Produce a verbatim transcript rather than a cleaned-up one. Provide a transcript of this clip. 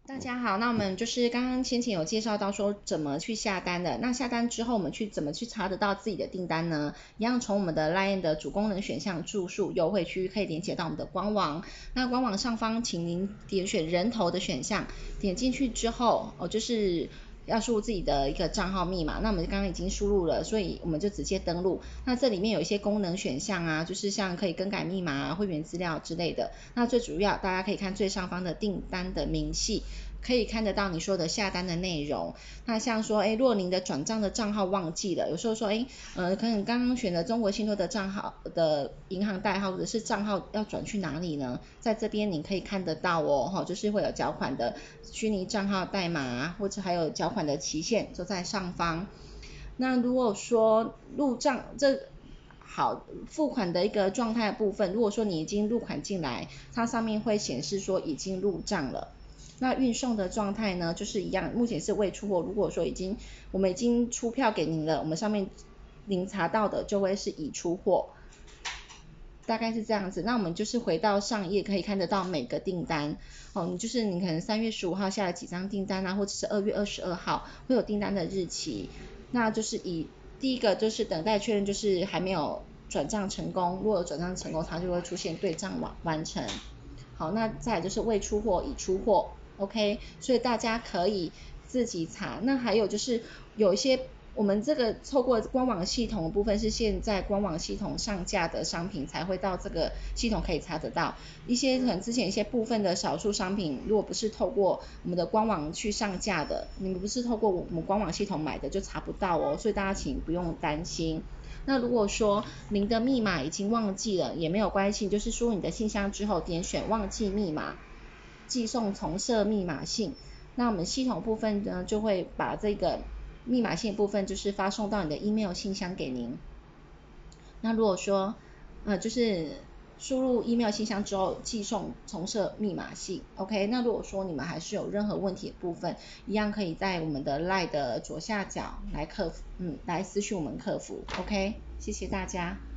大家好，那我们就是刚刚先前有介绍到说怎么去下单的，那下单之后我们去怎么去查得到自己的订单呢？一样从我们的 LINE 的主功能选项住宿优惠区可以连接到我们的官网，那官网上方请您点选人头的选项，点进去之后哦就是要输入自己的一个账号密码，那我们刚刚已经输入了，所以我们就直接登录。那这里面有一些功能选项啊，就是像可以更改密码啊、会员资料之类的。那最主要大家可以看最上方的订单的明细，可以看得到你说的下单的内容。那像说，哎，若您的转账的账号忘记了，有时候说，哎，呃，可能刚刚选的中国信托的账号的银行代号或者是账号要转去哪里呢？在这边你可以看得到哦，哈，就是会有缴款的虚拟账号代码，或者还有缴款的期限都在上方。那如果说入账这好付款的一个状态的部分，如果说你已经入款进来，它上面会显示说已经入账了。那运送的状态呢，就是一样，目前是未出货。如果说已经我们已经出票给您了，我们上面您查到的就会是已出货，大概是这样子。那我们就是回到上页可以看得到每个订单哦，你就是你可能三月十五号下了几张订单啊，或者是二月二十二号会有订单的日期，那就是以第一个就是等待确认，就是还没有转账成功，如果有转账成功，它就会出现对账完完成。好，那再来就是未出货已出货 ，OK， 所以大家可以自己查。那还有就是有一些我们这个透过官网系统的部分是现在官网系统上架的商品才会到这个系统可以查得到，一些可能之前一些部分的少数商品，如果不是透过我们的官网去上架的，你们不是透过我们官网系统买的就查不到哦，所以大家请不用担心。那如果说您的密码已经忘记了也没有关系，就是输入你的信箱之后点选忘记密码，寄送重设密码信，那我们系统部分呢就会把这个密码信部分就是发送到你的 email 信箱给您。那如果说呃就是输入 email 信箱之后寄送重设密码信 OK， 那如果说你们还是有任何问题的部分，一样可以在我们的 LINE 的左下角来客服嗯来私讯我们客服 OK， 谢谢大家。